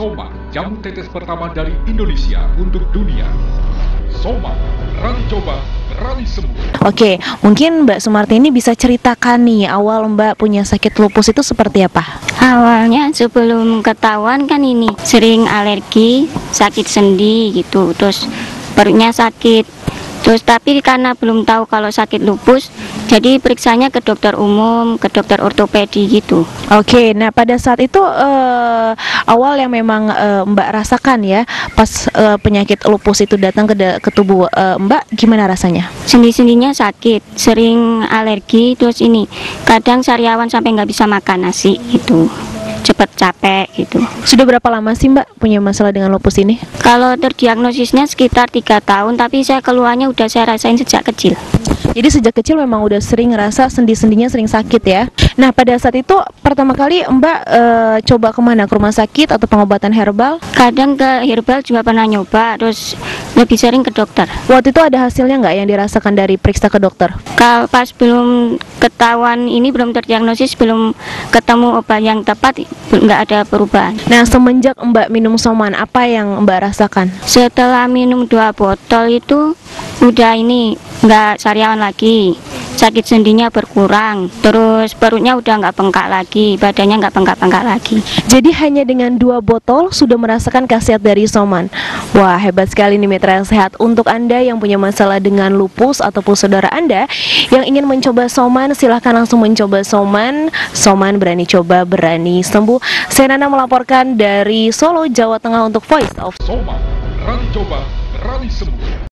Soma, jamu tetes pertama dari Indonesia untuk dunia. Soma, berani coba, berani sembuh. Oke, mungkin Mbak Sumarti ini bisa ceritakan nih awal Mbak punya sakit lupus itu seperti apa? Awalnya sebelum ketahuan kan ini sering alergi, sakit sendi gitu, terus perutnya sakit. Terus tapi karena belum tahu kalau sakit lupus, jadi periksanya ke dokter umum, ke dokter ortopedi gitu. Oke, nah pada saat itu awal yang memang Mbak rasakan ya, pas penyakit lupus itu datang ke tubuh Mbak, gimana rasanya? Sendi-sendinya sakit, sering alergi, terus ini kadang sariawan sampai nggak bisa makan nasi gitu, cepet capek gitu. Sudah berapa lama sih Mbak punya masalah dengan lupus ini? Kalau terdiagnosisnya sekitar 3 tahun, tapi saya keluarnya udah saya rasain sejak kecil. Jadi sejak kecil memang udah sering ngerasa sendi-sendinya sering sakit ya. Nah pada saat itu pertama kali Mbak coba kemana? Ke rumah sakit atau pengobatan herbal? Kadang ke herbal juga pernah nyoba, terus lebih sering ke dokter. Waktu itu ada hasilnya nggak yang dirasakan dari periksa ke dokter? Kalau pas belum ketahuan ini, belum terdiagnosis, belum ketemu obat yang tepat, nggak ada perubahan. Nah semenjak Mbak minum Soman, apa yang Mbak rasakan? Setelah minum 2 botol itu udah ini nggak sariawan lagi, sakit sendinya berkurang, terus perutnya udah nggak bengkak lagi, badannya nggak bengkak-bengkak lagi. Jadi hanya dengan 2 botol sudah merasakan khasiat dari Soman. Wah hebat sekali nih mitra yang sehat. Untuk Anda yang punya masalah dengan lupus ataupun saudara Anda yang ingin mencoba Soman, silahkan langsung mencoba Soman. Soman berani coba, berani sembuh. Saya Nana melaporkan dari Solo, Jawa Tengah untuk Voice of Soma, berani coba, berani sembuh.